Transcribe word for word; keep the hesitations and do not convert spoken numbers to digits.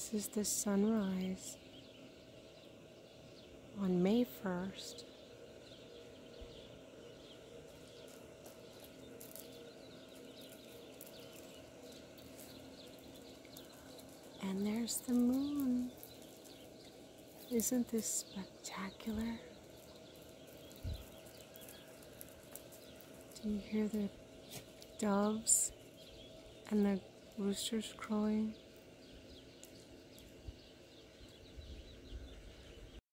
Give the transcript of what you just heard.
This is the sunrise on May first. And there's the moon. Isn't this spectacular? Do you hear the doves and the roosters crowing?